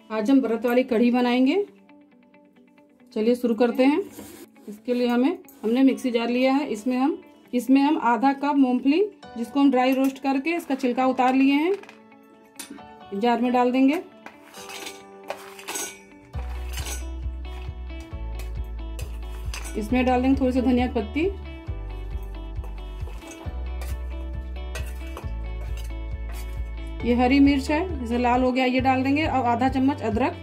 आज हम व्रत वाली कढ़ी बनाएंगे। चलिए शुरू करते हैं। इसके लिए हमने मिक्सी जार लिया है। इसमें हम आधा कप मूंगफली, जिसको हम ड्राई रोस्ट करके इसका छिलका उतार लिए हैं, जार में डाल देंगे। इसमें डाल देंगे थोड़ी सी धनिया की पत्ती, ये हरी मिर्च है, जैसे लाल हो गया ये डाल देंगे, और आधा चम्मच अदरक,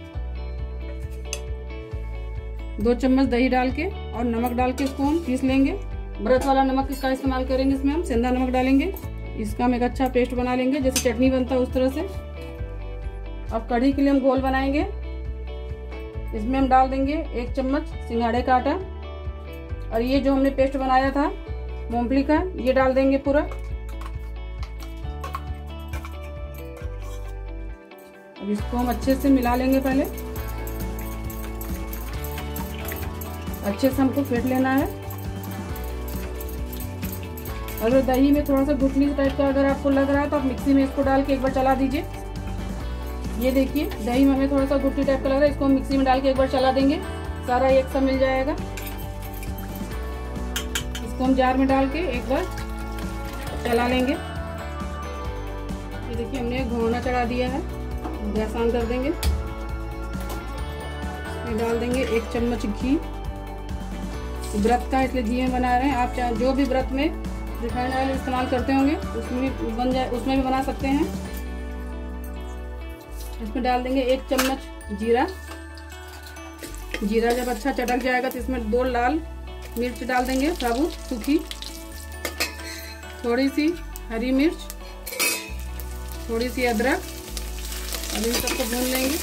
2 चम्मच दही डाल के और नमक डाल के इसको हम पीस लेंगे। व्रत वाला नमक का इस्तेमाल करेंगे। इसमें हम सेंधा नमक डालेंगे। इसका हम एक अच्छा पेस्ट बना लेंगे, जैसे चटनी बनता है उस तरह से। अब कढ़ी के लिए हम घोल बनाएंगे। इसमें हम डाल देंगे 1 चम्मच सिंघाड़े का आटा, और ये जो हमने पेस्ट बनाया था मूंगफली का, ये डाल देंगे पूरा। अब इसको हम अच्छे से मिला लेंगे। पहले अच्छे से हमको फेंट लेना है। अगर दही में थोड़ा सा गुठली टाइप का अगर आपको लग रहा है तो आप मिक्सी में इसको डाल के एक बार चला दीजिए। ये देखिए दही में हमें थोड़ा सा गुठली टाइप का लग रहा है, इसको हम मिक्सी में डाल के एक बार चला देंगे, सारा एक सा मिल जाएगा। इसको हम जार में डाल के एक बार चला लेंगे। ये देखिए हमने एक भगोना चढ़ा दिया है, गैस ऑन कर देंगे। इसमें डाल देंगे 1 चम्मच घी। व्रत का इसलिए घी में बना रहे हैं। आप चाहे जो भी व्रत में रिफाइंड ऑयल इस्तेमाल करते होंगे उसमें भी बना सकते हैं। इसमें डाल देंगे 1 चम्मच जीरा। जीरा जब अच्छा चटक जाएगा तो इसमें 2 लाल मिर्च डाल देंगे साबुत सूखी, थोड़ी सी हरी मिर्च, थोड़ी सी अदरक। अब इन सबको भून लेंगे।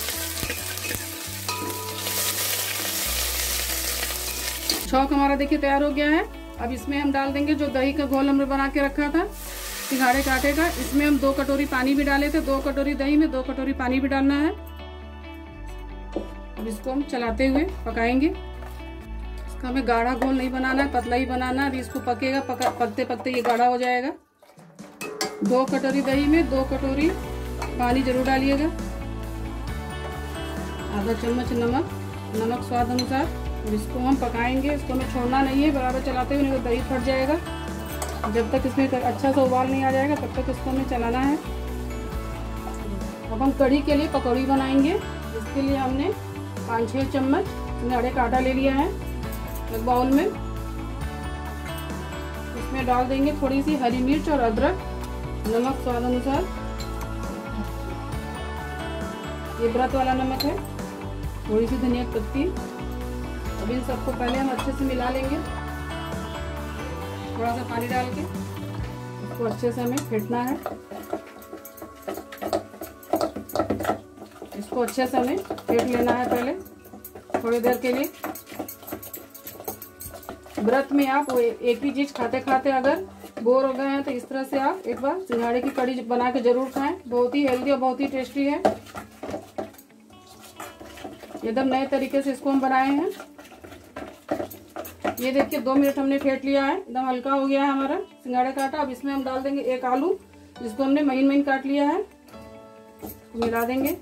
छौंक हमारा देखिए तैयार हो गया है। अब इसमें हम डाल देंगे जो दही का घोल हमने बना के रखा था सिंघाड़े के आटे का। इसमें हम 2 कटोरी पानी भी डाले थे। 2 कटोरी दही में 2 कटोरी पानी भी डालना है। अब इसको हम चलाते हुए पकाएंगे। इसका हमें गाढ़ा घोल नहीं बनाना है, पतला ही बनाना है। अभी इसको पकेगा, पकते पकते ये गाढ़ा हो जाएगा। 2 कटोरी दही में 2 कटोरी पानी जरूर डालिएगा। आधा चम्मच नमक स्वाद अनुसार। और इसको हम पकाएंगे। इसको हमें छोड़ना नहीं है, बराबर चलाते हुए, नहीं तो दही फट जाएगा। जब तक इसमें अच्छा सा उबाल नहीं आ जाएगा तब तक इसको हमें चलाना है। अब हम कढ़ी के लिए पकौड़ी बनाएंगे। इसके लिए हमने 5-6 चम्मच सिंघाड़े का आटा ले लिया है एक बाउल में। इसमें डाल देंगे थोड़ी सी हरी मिर्च और अदरक, नमक स्वाद अनुसार। ये व्रत वाला नमक है, थोड़ी सी धनिया की पत्ती। अब इन सबको पहले हम अच्छे से मिला लेंगे, थोड़ा सा पानी डाल के। इसको अच्छे से हमें फेंटना है। इसको अच्छे से हमें फेंट लेना है पहले थोड़ी देर के लिए। व्रत में आप एक ही चीज खाते खाते अगर बोर हो गए हैं तो इस तरह से आप एक बार सिंघाड़े की कढ़ी बना के जरूर खाएं। बहुत ही हेल्दी और बहुत ही टेस्टी है। एकदम नए तरीके से इसको हम बनाए हैं। ये देखिए 2 मिनट हमने फेंट लिया है, एकदम हल्का हो गया है हमारा सिंघाड़े का आटा। अब इसमें हम डाल देंगे 1 आलू, जिसको हमने महीन महीन काट लिया है। मिला देंगे।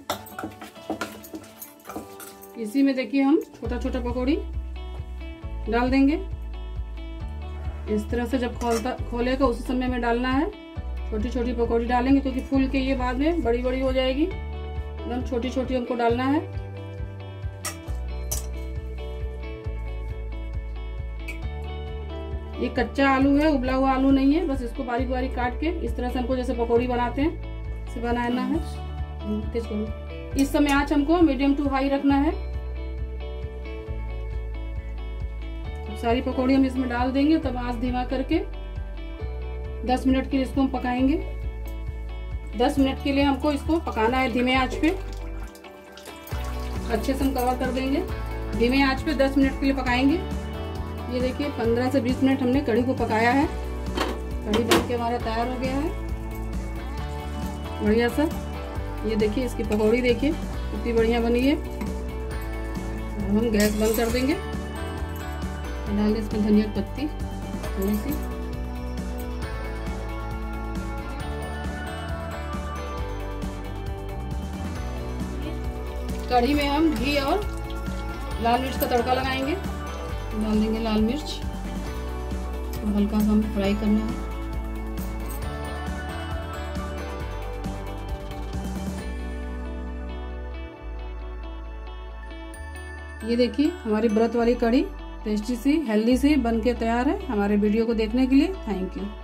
इसी में देखिए हम छोटा छोटा पकौड़ी डाल देंगे। इस तरह से जब खोलेगा उसी समय में डालना है। छोटी छोटी पकौड़ी डालेंगे क्योंकि फूल के ये बाद में बड़ी बड़ी हो जाएगी। एकदम छोटी छोटी हमको डालना है। ये कच्चा आलू है, उबला हुआ आलू नहीं है। बस इसको बारीक बारीक काट के इस तरह से हमको जैसे पकौड़ी बनाते हैं इसे बनाना है। तेज करो। इस समय आंच हमको मीडियम टू हाई रखना है। सारी पकौड़ी हम इसमें डाल देंगे, तब आंच धीमा करके 10 मिनट के लिए इसको हम पकाएंगे। 10 मिनट के लिए हमको इसको पकाना है धीमे आंच पे। अच्छे से हम कवर कर देंगे। धीमे आंच पे 10 मिनट के लिए पकाएंगे। ये देखिए 15 से 20 मिनट हमने कढ़ी को पकाया है। कढ़ी बन के हमारा तैयार हो गया है बढ़िया सा। ये देखिए इसकी पकौड़ी देखिए कितनी बढ़िया बनी है। हम गैस बंद कर देंगे। डाल दें इसमें धनिया की पत्ती थोड़ी सी। कढ़ी में हम घी और लाल मिर्च का तड़का लगाएंगे। डाल देंगे लाल मिर्च और हल्का सा हमें फ्राई करना है। ये देखिए हमारी व्रत वाली कढ़ी टेस्टी सी हेल्दी सी बन के तैयार है। हमारे वीडियो को देखने के लिए थैंक यू।